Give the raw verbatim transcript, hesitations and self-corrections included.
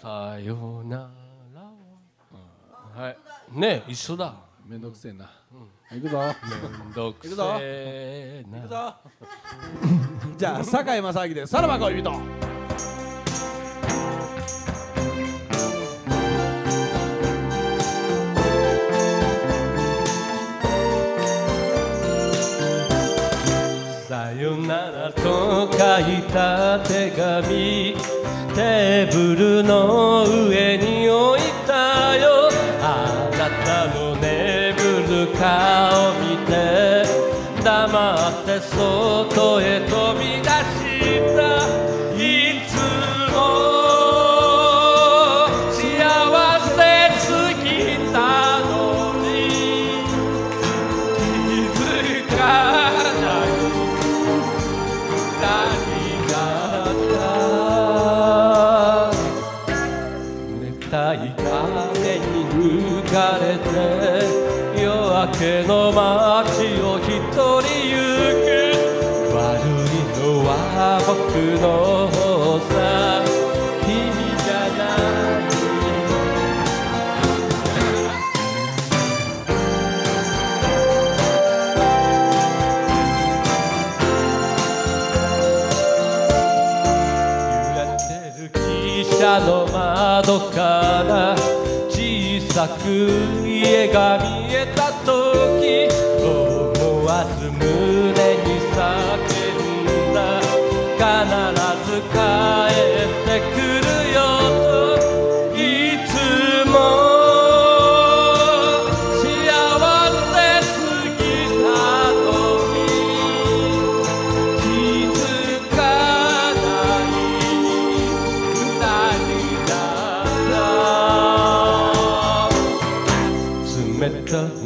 さよならを、うん、はいね一緒だ。 めんどくせえな、うん、行くぞめんどくせえな行くぞじゃあ堺正明でさらば恋人。 さよならと書いた手紙テーブルの上に置いたよ。あなたの眠る顔見て黙って外へ飛び出した。いつも幸せすぎたのに気づかない何があった冷たい風に吹かれて夜明けの街を一人行く。悪いのは僕の方さ君じゃない。揺れてる汽車の窓から小さく家が見えた時思わず胸に叫んだ。必ず帰ってくるよといつも幸せすぎたのに気づかない何だろう。冷たい